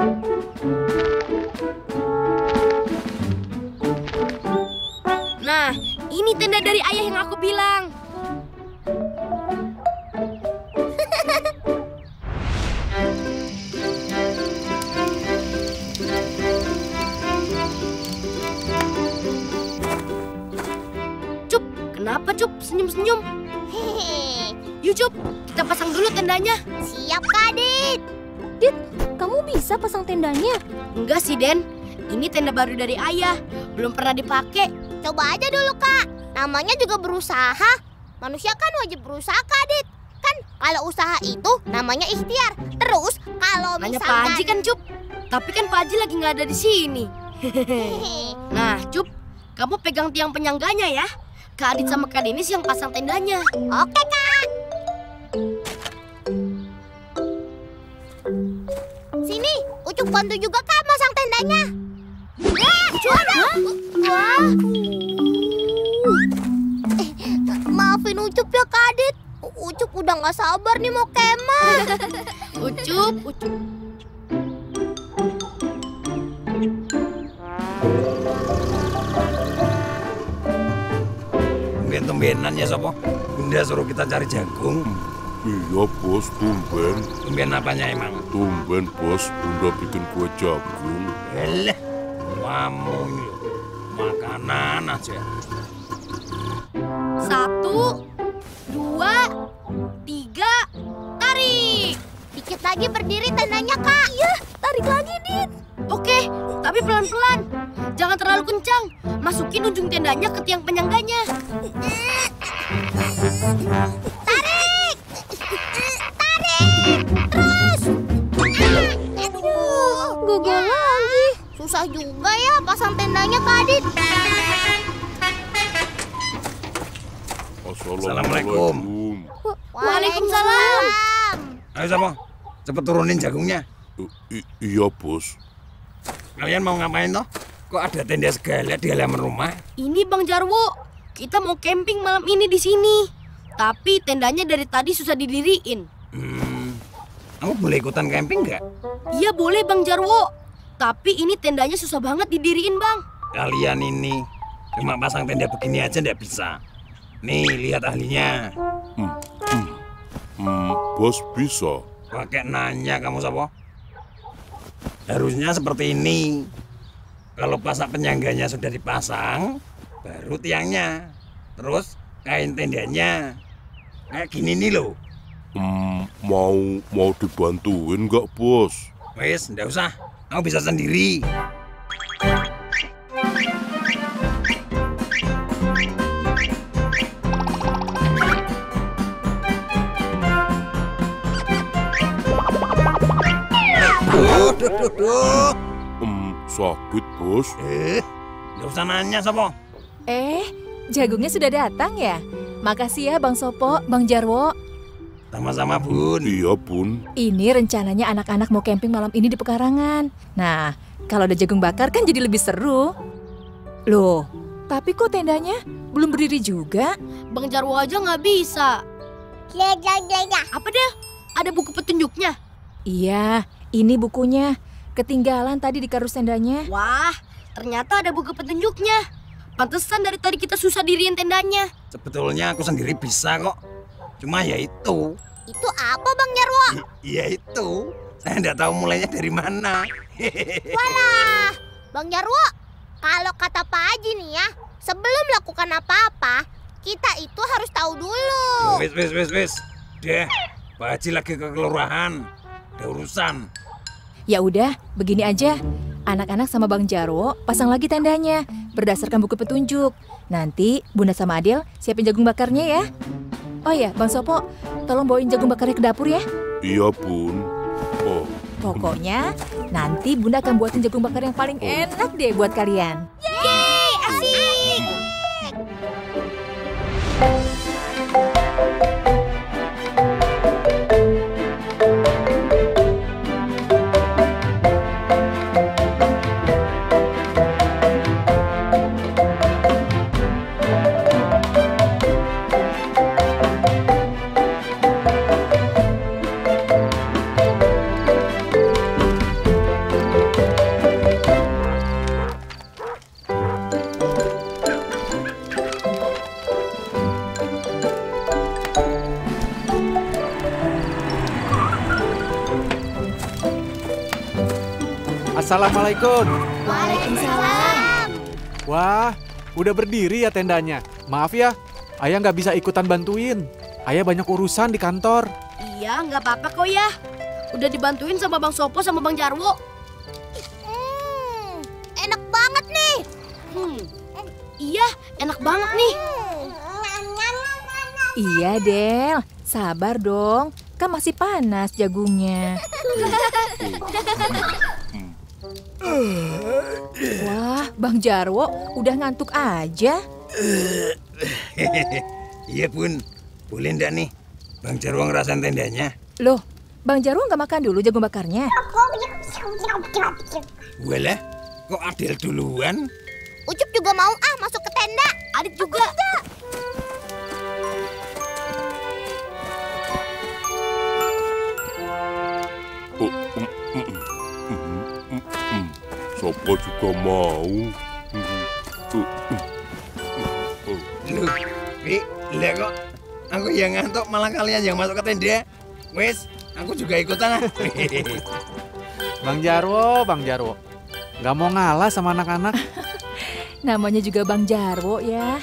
Nah, ini tenda dari ayah yang aku bilang. Cup, kenapa Cup senyum-senyum? Hehehe. Yuk Cup, kita pasang dulu tendanya. Siap, Kak Dit. Dit, kamu bisa pasang tendanya? Enggak sih, Den. Ini tenda baru dari ayah. Belum pernah dipakai. Coba aja dulu, Kak. Namanya juga berusaha. Manusia kan wajib berusaha, Kak Dit. Kan kalau usaha itu namanya ikhtiar. Terus kalau Nanya Pak misalkan... Haji kan, Cup. Tapi kan Pak Haji lagi nggak ada di sini. Hehehe. Nah, Cup, kamu pegang tiang penyangganya ya. Kak Adit sama Kak Denis yang pasang tendanya. Oke, Kak. Sini, Ucup bantu juga, Kak, masang tendanya. Wah. Maafin Ucup ya, Kak Adit. Ucup udah nggak sabar nih mau kemah. Ucup, Ucup. Tumben-tumbenan ya, Sopo. Bunda suruh kita cari jagung. Iya bos, tumben. Tumben apanya emang? Tumben bos, Bunda bikin kue jagung. Elah, kamu ini loh. Makanan aja. 1, 2, 3, tarik. Dikit lagi berdiri tendanya, Kak. Iya, tarik lagi, Dit. Oke, tapi pelan-pelan. Jangan terlalu kencang. Masukin ujung tendanya ke tiang penyangganya. Tarik! Tarik! Terus! Aduh, Gagal lagi. susah juga ya pasang tendanya, Kak Adit. Assalamualaikum. Waalaikumsalam. Ayo, Sopo. Cepet turunin jagungnya. Iya bos. Kalian mau ngapain toh? Kok ada tenda segala di halaman rumah? Ini Bang Jarwo. Kita mau camping malam ini di sini. Tapi tendanya dari tadi susah didiriin. Kamu boleh ikutan camping nggak? Iya boleh Bang Jarwo. Tapi ini tendanya susah banget didiriin, Bang. Kalian ini cuma pasang tenda begini aja nggak bisa. Nih, lihat ahlinya. Bos bisa. Pakai nanya kamu, Sopo. Harusnya seperti ini. Kalau pasak penyangganya sudah dipasang, baru tiangnya. Terus kain tendanya. Kayak gini nih loh. Mau dibantuin nggak bos? Wes, nggak usah. Kamu bisa sendiri. Duh. Sakit bos. Nggak usah nanya, Sopo. Jagungnya sudah datang ya? Makasih ya Bang Sopo, Bang Jarwo. Sama-sama, Bun. Iya bun. Ini rencananya anak-anak mau camping malam ini di pekarangan. Nah, kalau ada jagung bakar kan jadi lebih seru. Loh, tapi kok tendanya belum berdiri juga? Bang Jarwo aja nggak bisa. Ya. Apa deh? Ada buku petunjuknya? Iya, ini bukunya. Ketinggalan tadi di kardus tendanya. Wah, ternyata ada buku petunjuknya. Pantesan dari tadi kita susah diriin tendanya. Sebetulnya aku sendiri bisa kok. Cuma ya itu. Itu apa, Bang Jarwo? Iya itu. Saya nggak tahu mulainya dari mana. Walah, Bang Jarwo, kalau kata Pak Haji nih ya, sebelum melakukan apa-apa, kita itu harus tahu dulu. Wis. Deh, Pak Haji lagi ke kelurahan. Ada urusan. Ya udah, begini aja. Anak-anak sama Bang Jarwo pasang lagi tendanya berdasarkan buku petunjuk. Nanti Bunda sama Adil siapin jagung bakarnya ya. Oh ya, Bang Sopo, tolong bawain jagung bakarnya ke dapur ya. Iya bun. Oh. Pokoknya nanti Bunda akan buatin jagung bakar yang paling enak deh buat kalian. Yeay, asik. Assalamualaikum. Waalaikumsalam. Wah, udah berdiri ya tendanya. Maaf ya, Ayah nggak bisa ikutan bantuin. Ayah banyak urusan di kantor. Iya, nggak apa-apa kok ya. Udah dibantuin sama Bang Sopo sama Bang Jarwo. Enak banget nih. Iya, enak banget nih. Iya, Del. Sabar dong. Kan masih panas jagungnya. Wah, Bang Jarwo udah ngantuk aja. Iya Bun, boleh ndak nih Bang Jarwo ngerasain tendanya? Loh, Bang Jarwo nggak makan dulu jagung bakarnya? Walah, kok Adel duluan? Ucup juga mau masuk ke tenda. Adit juga. Oh, Sopo juga mau. Loh, lah kok aku yang ngantuk malah kalian yang masuk ke tenda? Wes, aku juga ikutan. Bang Jarwo. Nggak mau ngalah sama anak-anak. Namanya juga Bang Jarwo ya.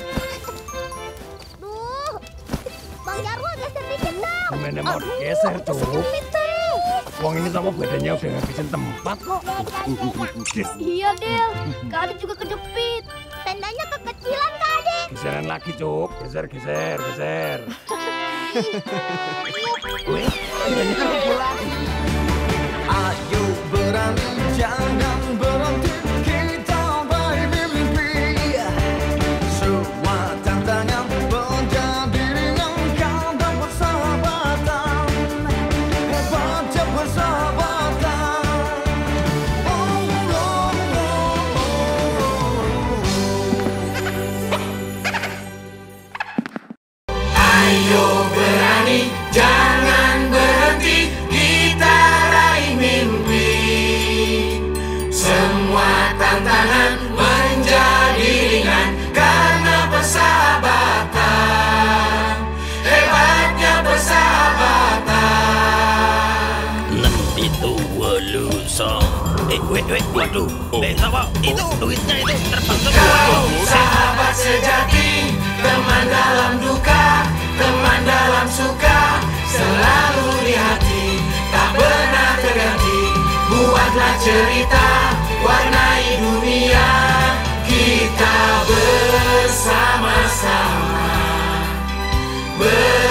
Duh, Bang Jarwo geser dikit dong. Gimana mau geser tuh? Wong ini sama badannya udah ngabisin tempat kok. Iya, Del. Kak Adit juga kejepit. Tendanya kekecilan Kak Adik. Geseran lagi, Cuk. Geser. Wih, tendanya kan kecil lagi. Ayo berani, jangan berhenti, kita bermimpi. Semua tantangan menjadi ringan karena persahabatan. Hebatnya persahabatan. Ayo berani, jangan berhenti, kita raih mimpi. Semua tantangan menjadi ringan karena persahabatan. Hebatnya persahabatan. 6 itu waluso. Waduh. Sama itu duitnya itu terbang semua. Kau sahabat sejati, teman dalam duka, teman dalam suka, selalu di hati, tak pernah terganti. Buatlah cerita, warnai dunia, kita bersama-sama.